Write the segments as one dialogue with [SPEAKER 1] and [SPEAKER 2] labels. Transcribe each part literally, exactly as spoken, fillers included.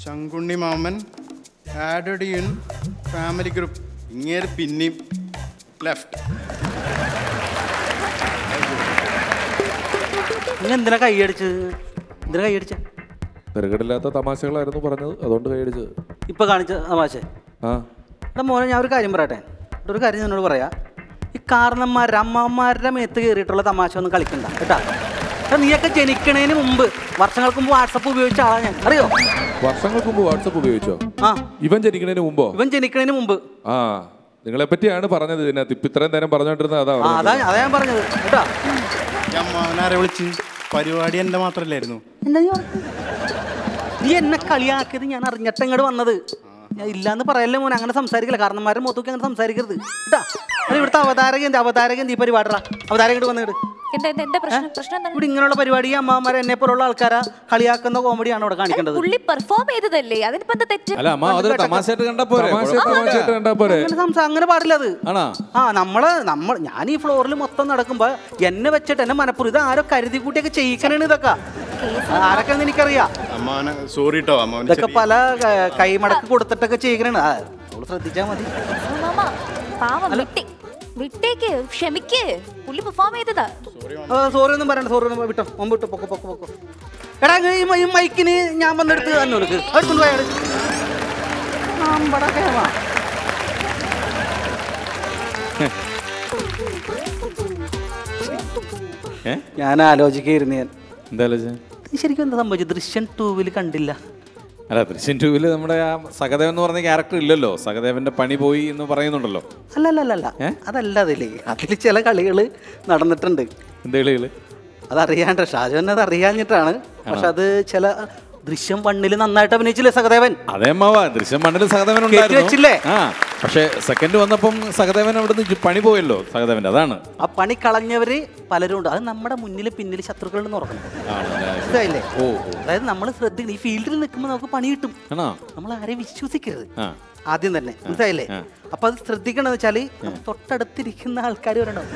[SPEAKER 1] ശങ്കുണ്ണി മാമൻ added in family group. ഇങ്ങേര് പിന്നെയും ലെഫ്റ്റ്.
[SPEAKER 2] എന്തിനാ കൈയടിച്ച്? എന്തിനാ കൈയടിച്ച?
[SPEAKER 3] തിരക്കടില്ലാത്ത തമാശകളായിരുന്നു പറഞ്ഞത്, അതുകൊണ്ട് കൈയടിച്ചത്.
[SPEAKER 2] ഇപ്പൊ കാണിച്ച തമാശ.
[SPEAKER 3] ആ
[SPEAKER 2] എടാ മോനെ, ഞാൻ ഒരു കാര്യം പറയട്ടെ. ഒരു കാര്യം എന്നോട് പറയാ, ഈ കാരണന്മാരുടെ അമ്മമാരുടെ മേത്ത് കയറിയിട്ടുള്ള തമാശ ഒന്നും കളിക്കണ്ട കേട്ടാ. നീയൊക്കെ ജനിക്കണേന് മുമ്പ്, വർഷങ്ങൾക്ക് മുമ്പ് വാട്സപ്പ് ഉപയോഗിച്ച ആളാ ഞാൻ, അറിയോ?
[SPEAKER 3] വർഷങ്ങൾക്ക് മുമ്പ് വാട്സപ്പ് ഉപയോഗിച്ചോ?
[SPEAKER 2] ആ,
[SPEAKER 3] ഇവൻ ജനിക്കണേന് മുമ്പോ?
[SPEAKER 2] ഇവൻ ജനിക്കണേന് മുമ്പ്.
[SPEAKER 3] ആ, നിങ്ങളെ പറ്റിയാണ് പറഞ്ഞത് ഇതിനകത്ത്. ഇപ്പൊ ഇത്രയും നേരം പറഞ്ഞോണ്ടിരുന്നത് അതാ.
[SPEAKER 2] അതാ അതാ ഞാൻ പറഞ്ഞത് കേട്ടാ.
[SPEAKER 1] ഞാൻ മാമനാരെ വിളിച്ച് പരിപാടി എന്റെ മാത്രല്ലായിരുന്നു.
[SPEAKER 2] എന്താ നീ എന്നെ കളിയാക്കിയത് ഞാൻ അറിഞ്ഞിട്ട് ഇങ്ങോട്ട് വന്നത്. ഞാൻ ഇല്ലാന്ന് പറയല്ലേ മോനെ, അങ്ങനെ സംസാരിക്കില്ല. കാരണന്മാരുടെ മുഖത്തൊക്കെ അങ്ങനെ സംസാരിക്കരുത് കേട്ടാ. അത് ഇവിടുത്തെ അവതാരകൻ അവതാരകൻ ഈ പരിപാടിടാ. അവതാരകൻ വന്നിട്ട് ഇവിടെ ഇങ്ങനെയുള്ള പരിപാടി അമ്മമാരെ എന്നെ പോലുള്ള ആൾക്കാരാ കളിയാക്കുന്ന കോമഡിയാണ് ഇവിടെ കാണിക്കേണ്ടത്. അങ്ങനെ പാടില്ല അത്. ആ നമ്മള് നമ്മൾ ഞാൻ ഈ ഫ്ലോറിൽ മൊത്തം നടക്കുമ്പോ എന്നെ വെച്ചിട്ട് എന്നെ മനപ്പുറം ഇത് ആരോ കരുതി കൂട്ടിയൊക്കെ ചെയ്യിക്കണേണ്. ഇതൊക്കെ ആരൊക്കെ എനിക്കറിയാം. ഇതൊക്കെ പല കൈമടക്ക് കൊടുത്തിട്ടൊക്കെ ചെയ്യിക്കണേണ്. അവള് ശ്രദ്ധിച്ചാ മതി.
[SPEAKER 4] വിട്ടേക്ക്, ക്ഷമിക്ക്. പുള്ളി പെർഫോം ചെയ്തതാ.
[SPEAKER 2] സോറി ഒന്നും പറയണ്ട, സോറി ഒന്നും വിട്ടോ. മുമ്പ് വിട്ടോ, പൊക്കോ പൊക്കോ പൊക്കോ. എടാ ഈ മൈക്കിന് ഞാൻ വന്നെടുത്ത് തന്നെ എടുക്ക്. അടുത്തുണ്ട് പോയാൽ ഞാൻ ആലോചിക്കായിരുന്നു. ഞാൻ
[SPEAKER 3] എന്താ ആലോചന?
[SPEAKER 2] ശരിക്കും എന്താ സംഭവിച്ചത്? ദൃശ്യം ടൂവിൽ കണ്ടില്ല.
[SPEAKER 3] അല്ല, ദൃശ്യം ടൂവില് നമ്മുടെ ആ സഹദേവൻ എന്ന് പറഞ്ഞ ക്യാരക്ടർ ഇല്ലല്ലോ. സഹദേവന്റെ പണി പോയി എന്ന് പറയുന്നുണ്ടല്ലോ.
[SPEAKER 2] അല്ല അല്ല അല്ല അതല്ല. അതില് അതില് ചില കളികൾ നടന്നിട്ടുണ്ട്.
[SPEAKER 3] എന്ത് കളികള്?
[SPEAKER 2] അതറിയാണ്ട് ഷാജുവിനെ അത് അറിയാഞ്ഞിട്ടാണ്. പക്ഷെ അത് ചില ദൃശ്യം വണ്ണില് നന്നായിട്ട് അഭിനയിച്ചില്ലേ സഹദേവൻ?
[SPEAKER 3] അതേ മാവാ, ദൃശ്യം വണ്ണില് സഹദേവൻ ഉണ്ടായിരുന്നു. ആ, പക്ഷെ സെക്കൻഡ് വന്നപ്പം സഹദേവൻ അവിടുന്ന് പണി പോയല്ലോ സഹദേവന്റെ. അതാണ്
[SPEAKER 2] ആ പണി കളഞ്ഞവര് പലരും ഉണ്ട്. അത് നമ്മുടെ മുന്നിൽ പിന്നിൽ ശത്രുക്കളിൽ നിന്ന് ഓർക്കണം. മനസ്സിലായില്ലേ? അതായത് നമ്മൾ ശ്രദ്ധിക്കണം. ഈ ഫീൽഡിൽ നിൽക്കുമ്പോൾ നമുക്ക് പണി കിട്ടും. നമ്മൾ ആരെയും വിശ്വസിക്കരുത് ആദ്യം തന്നെ. മനസ്സിലായില്ലേ? അപ്പൊ അത് ശ്രദ്ധിക്കണം. എന്ന് വെച്ചാല് തൊട്ടടുത്തിരിക്കുന്ന ആൾക്കാർ വരണം.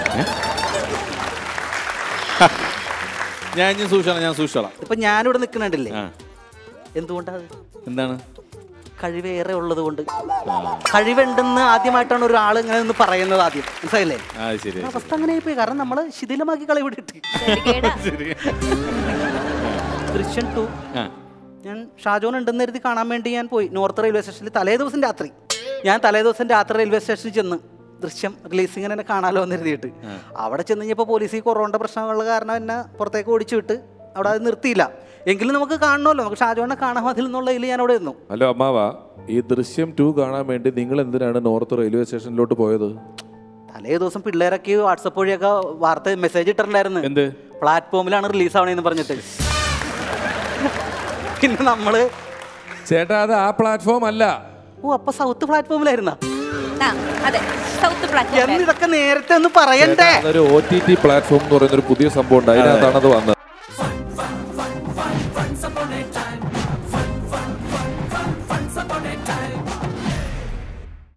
[SPEAKER 3] ഞാൻ സൂക്ഷിച്ചോളാം, ഞാൻ സൂക്ഷിച്ചോളാം.
[SPEAKER 2] ഇപ്പൊ ഞാനിവിടെ നിൽക്കണുണ്ടല്ലേ, എന്തുകൊണ്ടാ?
[SPEAKER 3] എന്താണ്?
[SPEAKER 2] കഴിവേറെ ഉള്ളത് കൊണ്ട്. കഴിവുണ്ടെന്ന് ആദ്യമായിട്ടാണ് ഒരാൾ ഇങ്ങനെ ഒന്ന് പറയുന്നത് ആദ്യം. മനസ്സിലായില്ലേ? അവസ്ഥ അങ്ങനെ പോയി. കാരണം നമ്മള് ശിഥിലമാക്കി കളി വിട്ടിട്ട്. ദൃശ്യം ടു ഞാൻ ഷാജോൻ ഉണ്ടെന്ന് കരുതി കാണാൻ വേണ്ടി ഞാൻ പോയി. നോർത്ത് റെയിൽവേ സ്റ്റേഷനിൽ തലേ ദിവസം രാത്രി ഞാൻ തലേ ദിവസം രാത്രി റെയിൽവേ സ്റ്റേഷനിൽ ചെന്ന് ദൃശ്യം റിലീസിങ് എന്നെ കാണാലോ എന്ന് എഴുതിയിട്ട് അവിടെ ചെന്ന് കഴിഞ്ഞപ്പോൾ പോലീസ് ഈ കൊറോണയുടെ പ്രശ്നങ്ങളുടെ കാരണം എന്നെ പുറത്തേക്ക് ഓടിച്ചു വിട്ട് അവിടെ അത് നിർത്തിയില്ല. എങ്കിലും നമുക്ക് കാണണമല്ലോ, നമുക്ക് ഷാജോനെ കാണാൻ മതിൽ എന്നുള്ളതിൽ ഞാൻ അവിടെ ഇരുന്നു.
[SPEAKER 3] ഹലോ അമ്മാവ, ഈ ദൃശ്യം ടു കാണാൻ വേണ്ടി നിങ്ങൾ എന്തിനാണ് നോർത്ത് റെയിൽവേ സ്റ്റേഷനിലോട്ട് പോയത്?
[SPEAKER 2] തലേ ദിവസം പിള്ളേരൊക്കെ വാട്സപ്പ് വഴിയൊക്കെ വാർത്ത മെസ്സേജ് ഇട്ടിട്ടുണ്ടായിരുന്നു. എന്ത് പ്ലാറ്റ്ഫോമിലാണ് റിലീസ് ആവണേന്ന് പറഞ്ഞിട്ട്. പിന്നെ നമ്മള്
[SPEAKER 3] ചേട്ടാ അത് ആ പ്ലാറ്റ്ഫോം അല്ല.
[SPEAKER 2] ഓ, അപ്പൊ സൗത്ത് പ്ലാറ്റ്ഫോമിലായിരുന്ന?
[SPEAKER 4] ഇതൊക്കെ
[SPEAKER 2] നേരത്തെ ഒന്ന് പറയണ്ടേ?
[SPEAKER 3] ഒരു ഒ ടി ടി പ്ലാറ്റ്ഫോം എന്ന് പറയുന്ന ഒരു പുതിയ സംഭവം ഉണ്ട്, അതിനകത്താണ് അത് വന്നത്.